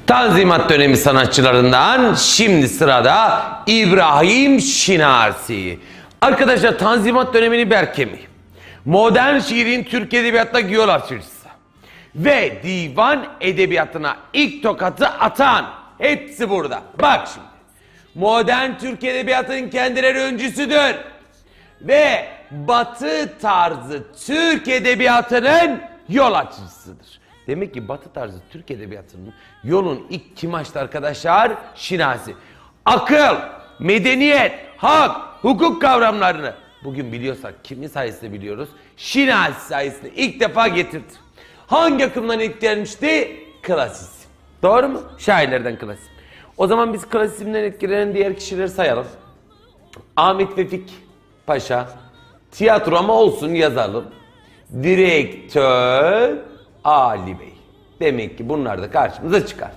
Tanzimat dönemi sanatçılarından şimdi sırada İbrahim Şinasi. Arkadaşlar Tanzimat dönemini Berkemi, modern şiirin Türk Edebiyatı'na yol açıcısı ve divan edebiyatına ilk tokatı atan hepsi burada. Bak şimdi, modern Türk Edebiyatı'nın kendileri öncüsüdür ve Batı tarzı Türk Edebiyatı'nın yol açıcısıdır. Demek ki Batı tarzı Türk Edebiyatı'nın yolun ilk kim açtı arkadaşlar? Şinasi. Akıl, medeniyet, hak, hukuk kavramlarını bugün biliyorsak kimin sayesinde biliyoruz? Şinasi sayesinde ilk defa getirdi. Hangi akımdan ilk gelmişti? Klasizm. Doğru mu? Şairlerden klasizm. O zaman biz klasizmden etkilenen diğer kişileri sayalım. Ahmet Vefik Paşa, tiyatro ama olsun yazalım. Direktör Ali Bey. Demek ki bunlar da karşımıza çıkar.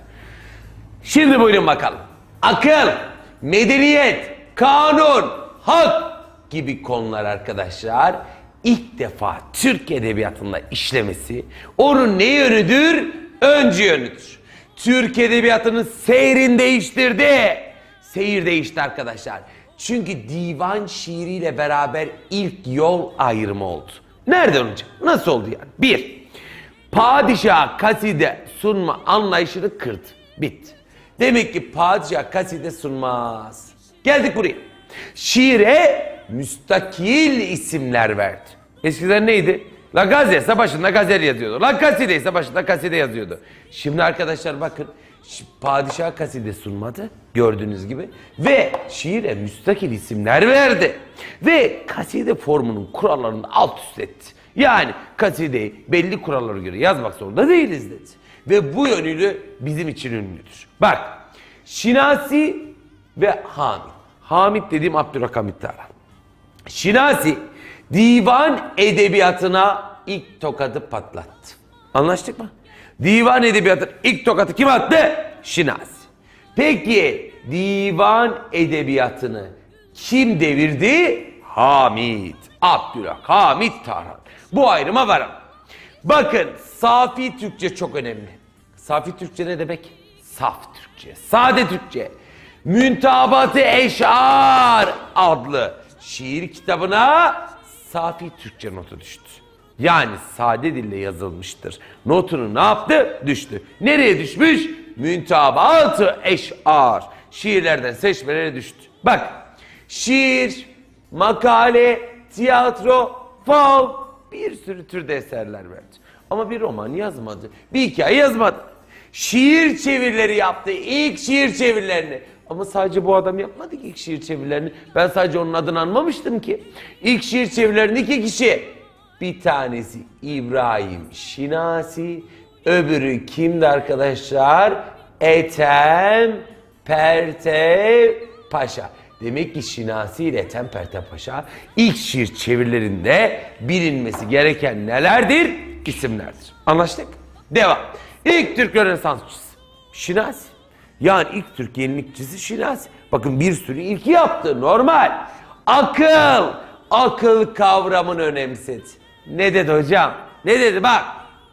Şimdi buyurun bakalım. Akıl, medeniyet, kanun, hak gibi konular arkadaşlar ilk defa Türk Edebiyatı'nda işlemesi onun ne yönüdür? Öncü yönüdür. Türk Edebiyatı'nın seyrini değiştirdi. Seyir değişti arkadaşlar. Çünkü divan şiiriyle beraber ilk yol ayrımı oldu. Nereden olacak? Nasıl oldu yani? Bir, padişah kaside sunma anlayışını kırdı. Bitti. Demek ki padişah kaside sunmaz. Geldik buraya. Şiire müstakil isimler verdi. Eskiden neydi? La gazete başında gazel yazıyordu. La kaside ise başında kaside yazıyordu. Şimdi arkadaşlar bakın, padişah kaside sunmadı gördüğünüz gibi ve şiire müstakil isimler verdi. Ve kaside formunun kurallarını alt üst etti. Yani kasideyi belli kurallara göre yazmak zorunda değiliz dedi. Ve bu yönüyle bizim için ünlüdür. Bak, Şinasi ve Hamit. Hamit dediğim Abdülhamit Tarhan. Şinasi divan edebiyatına ilk tokadı patlattı. Anlaştık mı? Divan edebiyatına ilk tokatı kim attı? Şinasi. Peki divan edebiyatını kim devirdi? Hamit. Abdülhamit Tarhan. Bu ayrıma varalım. Bakın, safi Türkçe çok önemli. Safi Türkçe ne demek? Saf Türkçe, sade Türkçe. Müntabat-ı Eş'ar adlı şiir kitabına safi Türkçe notu düştü. Yani sade dille yazılmıştır. Notunu ne yaptı? Düştü. Nereye düşmüş? Müntabat-ı Eş'ar. Şiirlerden seçmelere düştü. Bak, şiir, makale, tiyatro, fal, bir sürü türde eserler verdi. Ama bir roman yazmadı, bir hikaye yazmadı. Şiir çevirileri yaptı, ilk şiir çevirilerini. Ama sadece bu adam yapmadı ki ilk şiir çevirilerini. Ben sadece onun adını anmamıştım ki. İlk şiir çevirilerini iki kişi. Bir tanesi İbrahim Şinasi, öbürü kimdi arkadaşlar? Ethem Pertev Paşa. Demek ki Şinasi ile Ethem Pertev Paşa ilk şiir çevirilerinde bilinmesi gereken nelerdir? İsimlerdir. Anlaştık? Devam. İlk Türk Rönesansçısı Şinasi. Yani ilk Türk yenilikçisi Şinasi. Bakın bir sürü ilki yaptı. Normal. Akıl. Akıl kavramını önemsedi. Ne dedi hocam? Ne dedi? Bak.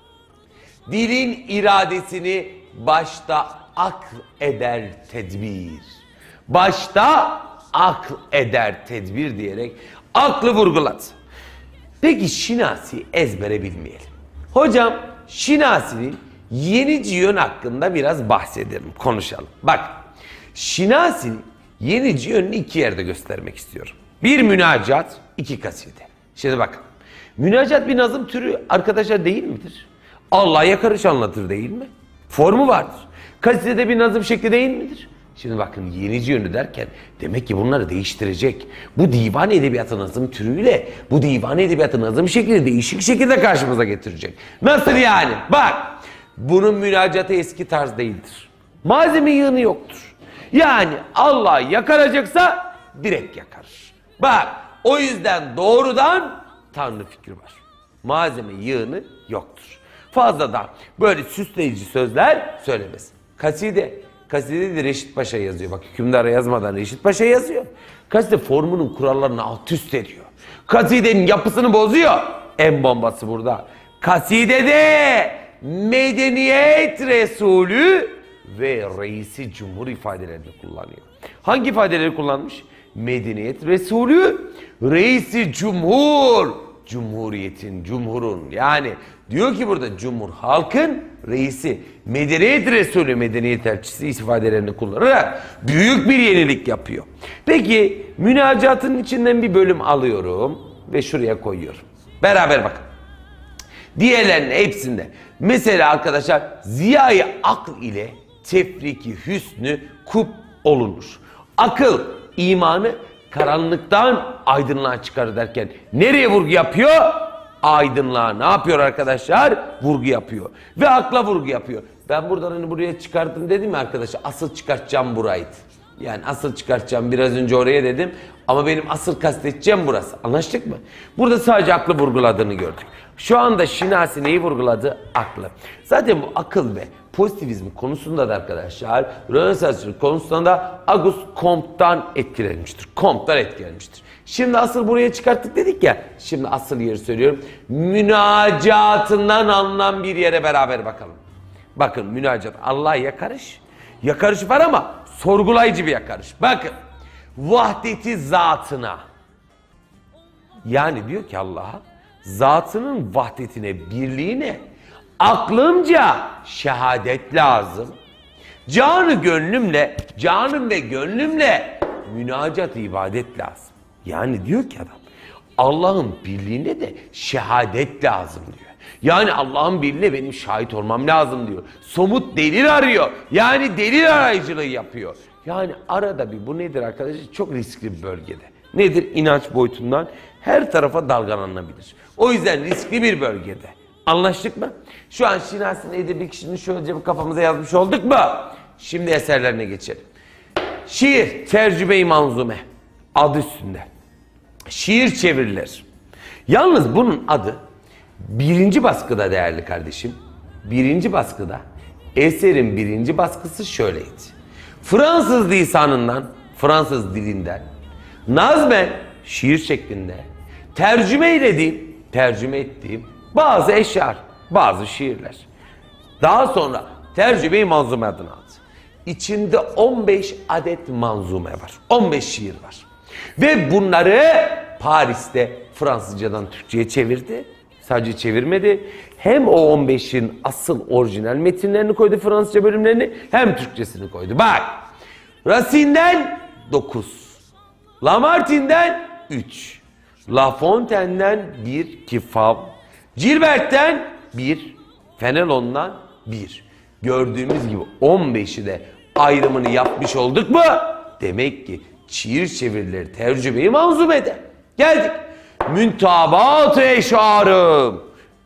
Dilin iradesini başta akl eder tedbir. Başta akl eder tedbir diyerek aklı vurguladı. Peki Şinasi ezbere bilmeyelim. Hocam Şinasi'nin yenici yön hakkında biraz bahsedelim, konuşalım. Bak, Şinasi'nin yenici yönünü iki yerde göstermek istiyorum. Bir münacat, iki kaside. Şimdi bakın, münacat bir nazım türü arkadaşlar değil midir? Allah'a yakarış anlatır değil mi? Formu vardır. Kaside bir nazım şekli değil midir? Şimdi bakın, yenici yönü derken demek ki bunları değiştirecek. Bu divan edebiyatı nazım türüyle bu divan edebiyatı nazım şeklini değişik şekilde karşımıza getirecek. Nasıl yani? Bak, bunun münacatı eski tarz değildir. Malzeme yığını yoktur. Yani Allah yakaracaksa direkt yakarır. Bak, o yüzden doğrudan Tanrı fikri var. Malzeme yığını yoktur. Fazladan böyle süsleyici sözler söylemez. Kaside de Reşit Paşa yazıyor. Bak, hükümdara yazmadan Reşit Paşa yazıyor. Kaside formunun kurallarını alt üst ediyor. Kasidenin yapısını bozuyor. En bombası burada. Kasidede medeniyet Resulü ve reisi cumhur ifadelerini kullanıyor. Hangi ifadeleri kullanmış? Medeniyet Resulü, reisi cumhur, cumhuriyetin, cumhurun. Yani diyor ki burada cumhur halkın reisi, medeniyet Resulü, medeniyet elçisi ifadelerini kullanarak büyük bir yenilik yapıyor. Peki münacatın içinden bir bölüm alıyorum ve şuraya koyuyorum. Beraber bakın. Diğerlerinin hepsinde. Mesela arkadaşlar ziyayı akl ile tefriki hüsnü kup olunur. Akıl imanı karanlıktan aydınlığa çıkarır derken nereye vurgu yapıyor? Aydınlığa ne yapıyor arkadaşlar? Vurgu yapıyor. Ve akla vurgu yapıyor. Ben buradan hani buraya çıkardım dedim ya arkadaşlar, asıl çıkartacağım buraydı. Yani asıl çıkartacağım biraz önce oraya dedim ama benim asıl kasteteceğim burası. Anlaştık mı? Burada sadece aklı vurguladığını gördük. Şu anda Şinasi neyi vurguladı? Aklı. Zaten bu akıl ve pozitivizm konusunda da arkadaşlar Rönesans konusunda da Auguste Comte'dan etkilenmiştir. Comte'dan etkilenmiştir. Şimdi asıl buraya çıkarttık dedik ya. Şimdi asıl yeri söylüyorum. Münacatından alınan bir yere beraber bakalım. Bakın münacat Allah'a yakarış. Yakarış var ama sorgulayıcı bir yakarış. Bakın vahdeti zatına. Yani diyor ki Allah'a zatının vahdetine, birliğine aklımca şehadet lazım. Canı gönlümle, canım ve gönlümle münacat ibadet lazım. Yani diyor ki adam Allah'ın birliğine de şehadet lazım diyor. Yani Allah'ın birliğine benim şahit olmam lazım diyor. Somut delil arıyor. Yani delil arayıcılığı yapıyor. Yani arada bir bu nedir arkadaşlar? Çok riskli bir bölgede. Nedir? İnanç boyutundan her tarafa dalgalanabilir. O yüzden riskli bir bölgede. Anlaştık mı? Şu an Şinasi'nin edebi kişinin şöylece bir kafamıza yazmış olduk mu? Şimdi eserlerine geçelim. Şiir, tercüme-i manzume adı üstünde. Şiir çevirilir. Yalnız bunun adı birinci baskıda değerli kardeşim. Birinci baskıda eserin birinci baskısı şöyleydi. Fransız lisanından, Fransız dilinden nazmen şiir şeklinde tercüme ettiğim bazı eşar, bazı şiirler. Daha sonra tercüme-i manzume adını aldı. İçinde 15 adet manzume var. 15 şiir var. Ve bunları Paris'te Fransızcadan Türkçe'ye çevirdi. Sadece çevirmedi. Hem o 15'in asıl orijinal metinlerini koydu, Fransızca bölümlerini, hem Türkçesini koydu. Bak, Racine'den 9, Lamartine'den 3, La Fontaine'den 1 ki Fav, Gilbert'ten 1, Fenelon'dan 1. Gördüğümüz gibi 15'i de ayrımını yapmış olduk mu? Demek ki şiir çevirileri tercüme-i manzumede. Geldik. Müntabat-ı eşarım.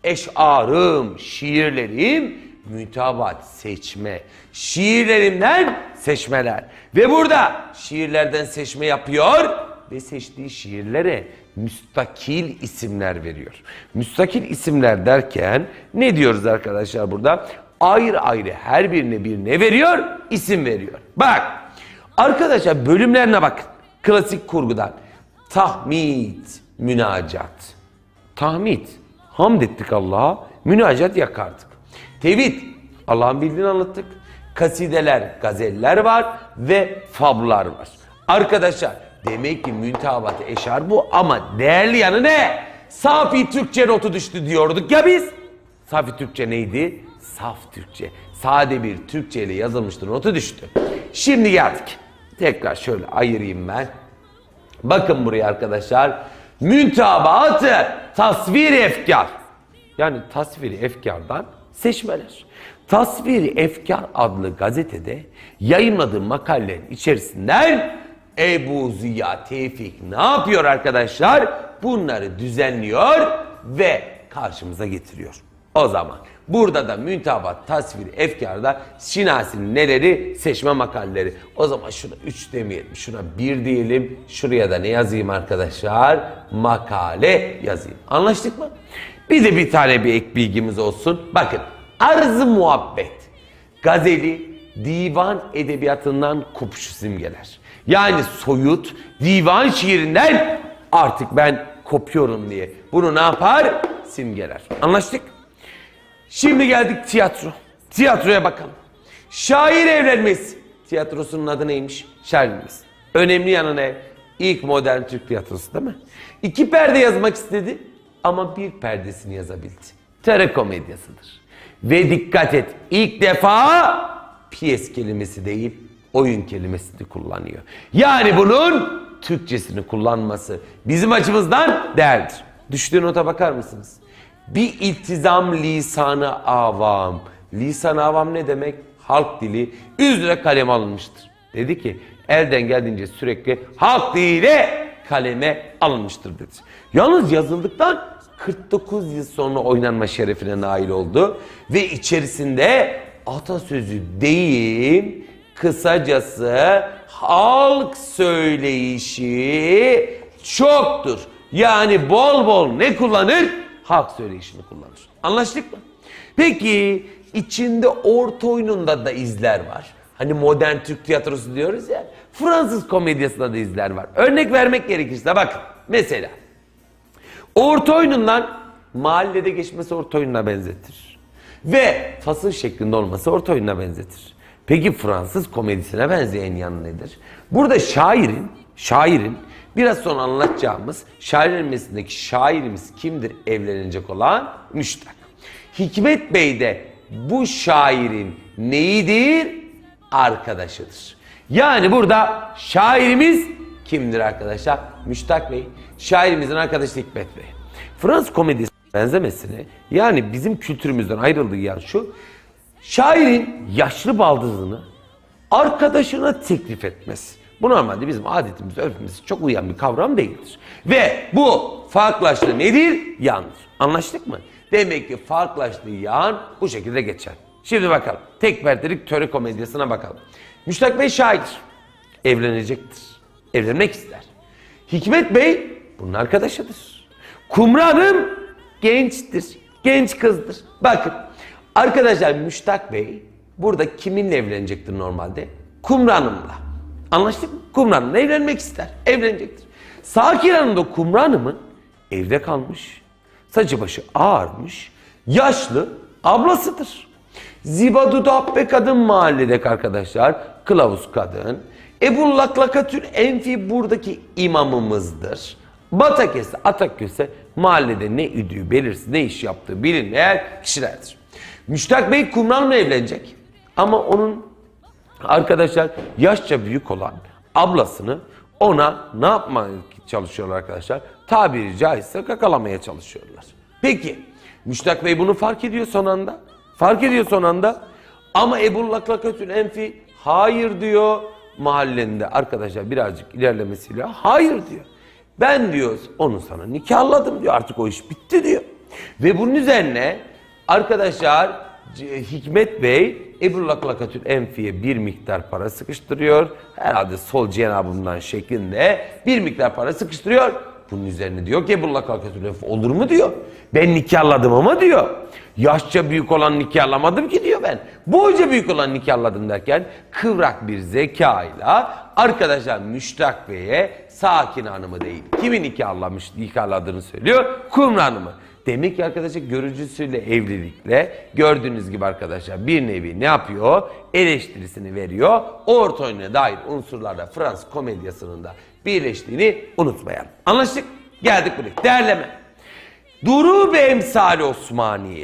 Eşarım, şiirlerim, müntabat, seçme. Şiirlerimden seçmeler. Ve burada şiirlerden seçme yapıyor ve seçtiği şiirlere müstakil isimler veriyor. Müstakil isimler derken ne diyoruz arkadaşlar burada? Ayrı ayrı her birine bir ne veriyor? İsim veriyor. Bak arkadaşlar bölümlerine bakın. Klasik kurgudan. Tahmid, münacat. Tahmid, hamd ettik Allah'a, münacat yakardık. Tevhid, Allah'ın bildiğini anlattık. Kasideler, gazeller var ve fablar var. Arkadaşlar demek ki müntabat-ı eşar bu ama değerli yanı ne? Safi Türkçe notu düştü diyorduk ya biz. Safi Türkçe neydi? Saf Türkçe. Sade bir Türkçe ile yazılmıştır, notu düştü. Şimdi geldik. Tekrar şöyle ayırayım ben. Bakın buraya arkadaşlar. Müntabat-ı tasvir efkar. Yani tasviri efkardan seçmeler. Tasviri Efkar adlı gazetede yayınladığı makalelerin içerisinden Ebu Ziya Tevfik ne yapıyor arkadaşlar? Bunları düzenliyor ve karşımıza getiriyor. O zaman burada da Müntabat Tasviri Efkar'da Şinasi'nin neleri? Seçme makaleleri. O zaman şuna 3 demeyelim, şuna 1 diyelim. Şuraya da ne yazayım arkadaşlar? Makale yazayım. Anlaştık mı? Bir de bir tane bir ek bilgimiz olsun. Bakın arz-ı muhabbet, gazeli, divan edebiyatından kopuş simgeler. Yani soyut, divan şiirinden artık ben kopuyorum diye. Bunu ne yapar? Simgeler. Anlaştık? Şimdi geldik tiyatro. Tiyatroya bakalım. Şair evlenmesi tiyatrosunun adı neymiş? Şair evlenmesi. Önemli yanı ne? İlk modern Türk tiyatrosu değil mi? 2 perde yazmak istedi ama bir perdesini yazabildi. Trakomedyasıdır. Ve dikkat et, ilk defa piyes kelimesi değil, oyun kelimesini kullanıyor. Yani bunun Türkçesini kullanması bizim açımızdan değerlidir. Düştüğü nota bakar mısınız? Bir iltizam lisanı avam. Lisan-ı avam ne demek? Halk dili üzere kaleme alınmıştır. Dedi ki elden geldiğince sürekli halk dili kaleme alınmıştır dedi. Yalnız yazıldıktan 49 yıl sonra oynanma şerefine nail oldu. Ve içerisinde atasözü deyim, kısacası halk söyleyişi çoktur. Yani bol bol ne kullanır? Halk söyleyişini kullanır. Anlaştık mı? Peki içinde orta oyununda da izler var. Hani modern Türk tiyatrosu diyoruz ya. Fransız komedyasında da izler var. Örnek vermek gerekirse bakın. Mesela orta oyunundan mahallede geçmesi orta oyununa benzetir. Ve fasıl şeklinde olması orta oyununa benzetir. Peki Fransız komedisine benzeyen yanı nedir? Burada şairin biraz sonra anlatacağımız şair elmesindeki şairimiz kimdir evlenecek olan? Müştak. Hikmet Bey de bu şairin neyidir? Arkadaşıdır. Yani burada şairimiz kimdir arkadaşlar? Müştak Bey. Şairimizin arkadaşı Hikmet Bey. Fransız komedisine benzemesine yani bizim kültürümüzden ayrıldığı yan şu. Şairin yaşlı baldızını arkadaşına teklif etmesi. Bu normalde bizim adetimiz, örfümüz çok uyan bir kavram değildir. Ve bu farklılaştığı nedir? Yandır. Anlaştık mı? Demek ki farklılaştığı yan bu şekilde geçer. Şimdi bakalım. Tek perdelik töre komedyasına bakalım. Müştak Bey şair. Evlenecektir. Evlenmek ister. Hikmet Bey bunun arkadaşıdır. Kumru Hanım gençtir. Genç kızdır. Bakın. Arkadaşlar Müştak Bey burada kiminle evlenecektir normalde? Kumru Hanım'la. Anlaştık mı? Kumru Hanım'la evlenmek ister. Evlenecektir. Sakin Hanım da Kumru Hanım'ın evde kalmış. Saçı başı ağarmış. Yaşlı ablasıdır. Zibadu Dabbe kadın mahalledeki arkadaşlar. Kılavuz kadın. Ebu Laklakatül Enfi buradaki imamımızdır. Batakese, Ataköse mahallede ne üdüğü belirsiz, ne iş yaptığı bilinmeyen kişilerdir. Müştak Bey Kumru Hanım'la evlenecek. Ama onun arkadaşlar yaşça büyük olan ablasını ona ne yapmaya çalışıyorlar arkadaşlar? Tabiri caizse kakalamaya çalışıyorlar. Peki Müştak Bey bunu fark ediyor son anda. Fark ediyor son anda. Ama Ebu Laklakatül Enfi hayır diyor. Mahallende arkadaşlar birazcık ilerlemesiyle hayır diyor. Ben diyor onu sana nikahladım diyor. Artık o iş bitti diyor. Ve bunun üzerine arkadaşlar Hikmet Bey Ebu Laklakatül Enfi'ye bir miktar para sıkıştırıyor. Herhalde sol cenabımdan şeklinde bir miktar para sıkıştırıyor. Bunun üzerine diyor ki Ebu Laklakatül Enfi olur mu diyor. Ben nikahladım ama diyor. Yaşça büyük olan nikahlamadım ki diyor ben. Boyca büyük olan nikahladım derken kıvrak bir zekayla arkadaşlar Müştak Bey'e Sakin Hanım'ı değil. Kimi nikahladığını söylüyor? Kumru Hanım'ı. Demek ki arkadaşlar görücüsüyle evlilikle gördüğünüz gibi arkadaşlar bir nevi ne yapıyor? Eleştirisini veriyor. Orta oyuna dair unsurlarla Fransız komedyasının da birleştiğini unutmayalım. Anlaştık? Geldik buraya. Değerleme. Durub emsali Osmaniye.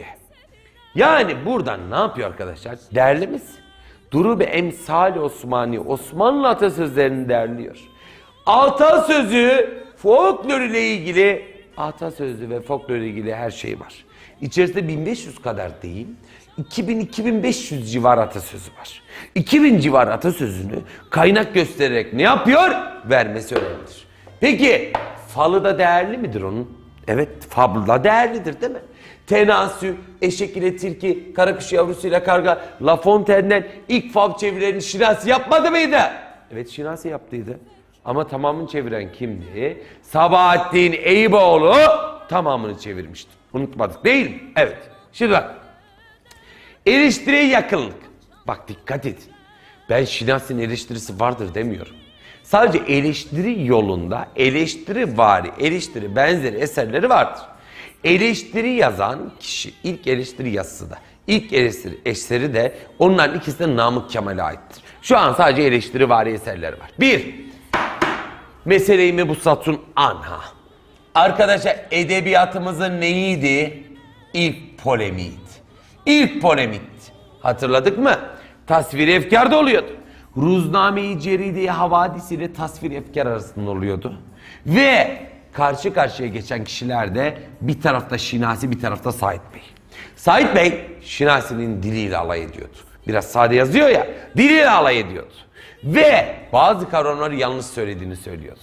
Yani buradan ne yapıyor arkadaşlar? Değerlemesi. Durub emsali Osmaniye. Osmanlı atasözlerini değerliyor. Atasözü folklor ile ilgili atasözü ve folklor ile ilgili her şey var. İçerisinde 1500 kadar değil, 2000-2500 civar atasözü var. 2000 civar atasözünü kaynak göstererek ne yapıyor? Vermesi önemlidir. Peki falı da değerli midir onun? Evet, fablı da değerlidir değil mi? Tenasü, eşek ile tilki, karakuş yavrusuyla karga, La Fontaine'den ilk fab çevirilerini Şinasi yapmadı mıydı? Evet, Şinasi yaptıydı. Ama tamamını çeviren kimdi? Sabahattin Eyüboğlu tamamını çevirmişti. Unutmadık değil mi? Evet. Şimdi bak. Eleştiriye yakınlık. Bak dikkat edin. Ben Şinasi'nin eleştirisi vardır demiyorum. Sadece eleştiri yolunda eleştiri benzeri eserleri vardır. Eleştiri yazan kişi ilk eleştiri yazısı da İlk eseri de onların ikisi de Namık Kemal'e aittir. Şu an sadece eleştirivari eserleri var. 1. Mesele-i Mebusatun Anha. Arkadaşlar edebiyatımızın neyiydi? İlk polemiydi. İlk polemikti. Hatırladık mı? Tasvir-i efkarda oluyordu. Ruzname-i Ceride-i Havadis ile tasvir-i efkar arasında oluyordu. Ve karşı karşıya geçen kişiler de bir tarafta Şinasi, bir tarafta Said Bey. Said Bey Şinasi'nin diliyle alay ediyordu. Biraz sade yazıyor ya, diliyle alay ediyordu. Ve bazı kavramları yanlış söylediğini söylüyordu.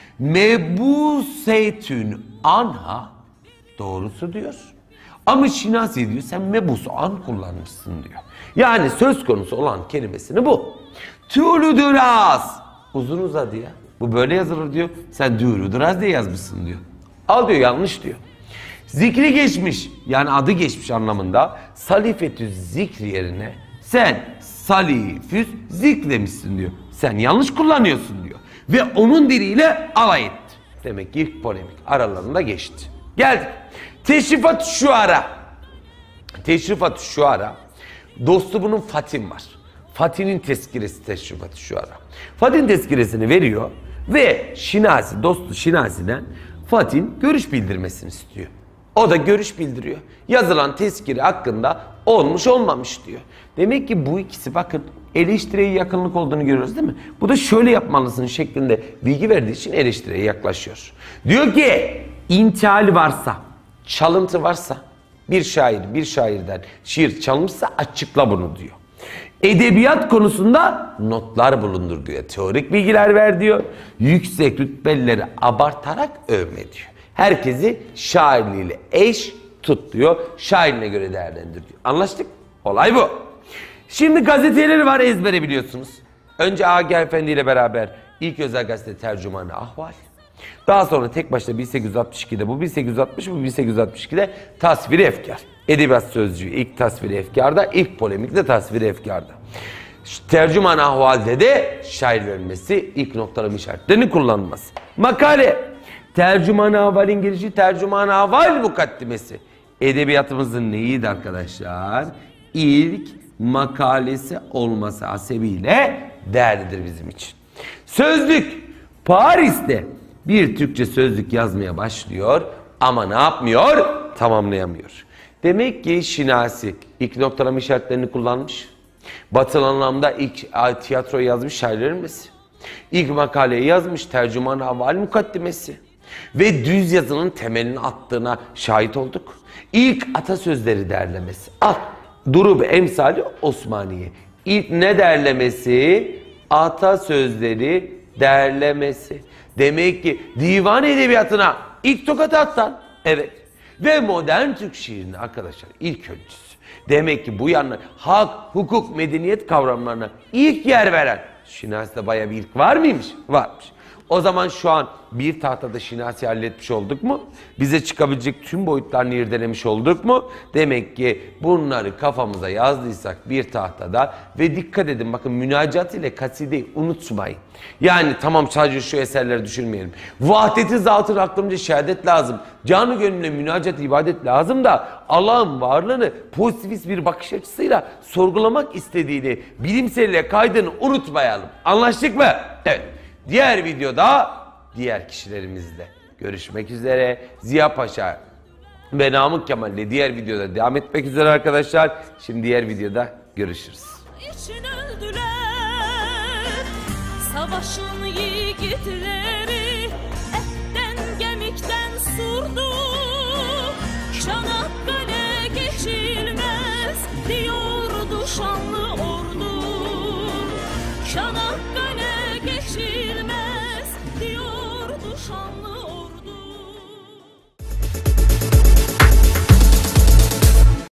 Mebusetün anha doğrusu diyor. Ama Şinasi diyor sen mebusu an kullanmışsın diyor. Yani söz konusu olan kelimesini bu. Tü'lüdüraz. Uzun uzadı ya. Bu böyle yazılır diyor. Sen dü'lüdüraz diye yazmışsın diyor. Al diyor yanlış diyor. Zikri geçmiş yani adı geçmiş anlamında salifetü zikri yerine sen salifüz ziklemişsin diyor. Sen yanlış kullanıyorsun diyor. Ve onun diliyle alay etti. Demek ki ilk polemik aralarında geçti. Geldik. Teşrifat-ı Şuara. Teşrifat-ı Şuara. Dostu bunun Fatin var. Fatin'in tezkiresi Teşrifat-ı Şuara. Fatin tezkiresini veriyor ve Şinasi, dostu Şinasi'den Fatin görüş bildirmesini istiyor. O da görüş bildiriyor. Yazılan tezkire hakkında olmuş olmamış diyor. Demek ki bu ikisi bakın eleştiriye yakınlık olduğunu görüyoruz değil mi? Bu da şöyle yapmalısın şeklinde bilgi verdiği için eleştiriye yaklaşıyor. Diyor ki intihal varsa, çalıntı varsa bir şairden şiir çalmışsa açıkla bunu diyor. Edebiyat konusunda notlar bulundur diyor. Teorik bilgiler ver diyor. Yüksek rütbelileri abartarak övme diyor. Herkesi şairliğiyle eş tut diyor. Şairine göre değerlendir diyor. Anlaştık? Olay bu. Şimdi gazeteleri var ezbere biliyorsunuz. Önce Agah Efendi ile beraber ilk özel gazete Tercüman-ı Ahval. Daha sonra tek başına 1862'de bu 1860 bu 1862'de Tasvir-i Efkar. Edebiyat Sözcüğü ilk Tasvir-i Efkar'da, ilk polemik de Tasvir-i Efkar'da. Tercüman-ı Ahval'de de şair verilmesi, ilk noktalama işaretlerini kullanılması. Makale. Tercüman-ı Ahval'in girişi, Tercüman-ı Ahval mukaddimesi. Edebiyatımızın neyiydi arkadaşlar? İlk makalesi olması hasebiyle değerlidir bizim için. Sözlük. Paris'te bir Türkçe sözlük yazmaya başlıyor ama ne yapmıyor? Tamamlayamıyor. Demek ki Şinasi ilk noktalama işaretlerini kullanmış. Batılı anlamda ilk tiyatro yazmış şair verilmesi. İlk makaleyi yazmış Tercüman-ı Ahval mukaddimesi. Ve düz yazının temelini attığına şahit olduk. İlk atasözleri derlemesi. Durub emsali Osmaniye. İlk ne derlemesi? Atasözleri derlemesi. Demek ki divan edebiyatına ilk tokat atan. Evet. Ve modern Türk şiirine arkadaşlar ilk öncüsü. Demek ki bu yanına hak, hukuk, medeniyet kavramlarına ilk yer veren Şinasi'de bayağı bir ilk var mıymış? Varmış. O zaman şu an bir tahtada Şinasi halletmiş olduk mu? Bize çıkabilecek tüm boyutlarını irdelemiş olduk mu? Demek ki bunları kafamıza yazdıysak bir tahtada ve dikkat edin bakın münacat ile kasideyi unutmayın. Yani tamam sadece şu eserleri düşünmeyelim. Vahdeti zatı aklımca şehadet lazım. Canı gönlüne münacat ibadet lazım da Allah'ın varlığını pozitivist bir bakış açısıyla sorgulamak istediğini bilimselle kaydını unutmayalım. Anlaştık mı? Evet. Diğer videoda diğer kişilerimizle görüşmek üzere. Ziya Paşa ve Namık Kemal ile diğer videoda devam etmek üzere arkadaşlar. Şimdi diğer videoda görüşürüz. İçin öldüler, savaşın yiğitleri, etten kemikten surdu. Çanakkale geçilmez diyordu şanlı ordu. Çanakkale geçilmez diyordu şanlı